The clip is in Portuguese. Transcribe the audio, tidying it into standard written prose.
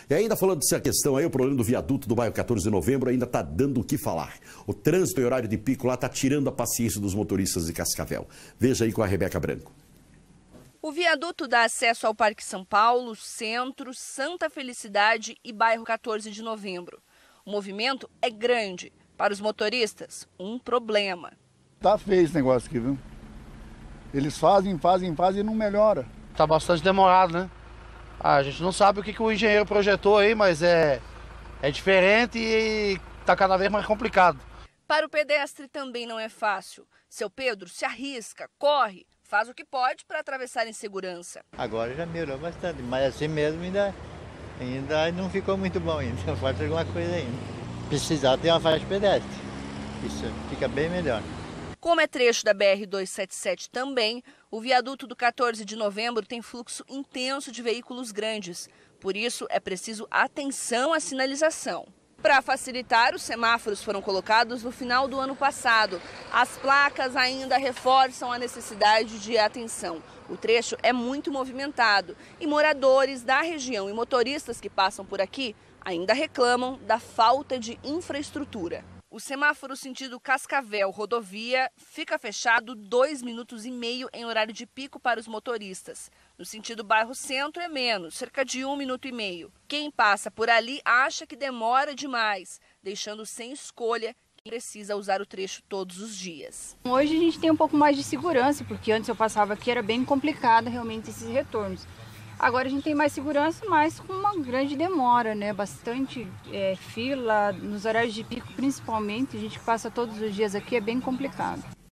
E ainda falando dessa questão aí, o problema do viaduto do bairro 14 de Novembro ainda está dando o que falar. O trânsito em horário de pico lá está tirando a paciência dos motoristas de Cascavel. Veja aí com a Rebeca Branco. O viaduto dá acesso ao Parque São Paulo, Centro, Santa Felicidade e bairro 14 de Novembro. O movimento é grande. Para os motoristas, um problema. Tá feio esse negócio aqui, viu? Eles fazem e não melhora. Tá bastante demorado, né? A gente não sabe o que o engenheiro projetou aí, mas é diferente e tá cada vez mais complicado. Para o pedestre também não é fácil. Seu Pedro se arrisca, corre, faz o que pode para atravessar em segurança. Agora já melhorou bastante, mas assim mesmo ainda não ficou muito bom ainda. Falta alguma coisa ainda. Precisar ter uma faixa de pedestre. Isso fica bem melhor. Como é trecho da BR-277 também, o viaduto do 14 de Novembro tem fluxo intenso de veículos grandes. Por isso, é preciso atenção à sinalização. Para facilitar, os semáforos foram colocados no final do ano passado. As placas ainda reforçam a necessidade de atenção. O trecho é muito movimentado e moradores da região e motoristas que passam por aqui ainda reclamam da falta de infraestrutura. O semáforo sentido Cascavel rodovia fica fechado 2,5 minutos em horário de pico para os motoristas. No sentido bairro Centro é menos, cerca de 1,5 minuto. Quem passa por ali acha que demora demais, deixando sem escolha quem precisa usar o trecho todos os dias. Hoje a gente tem um pouco mais de segurança, porque antes eu passava aqui era bem complicado realmente esses retornos. Agora a gente tem mais segurança, mas com uma grande demora, né? Bastante fila, nos horários de pico principalmente, a gente que passa todos os dias aqui, é bem complicado.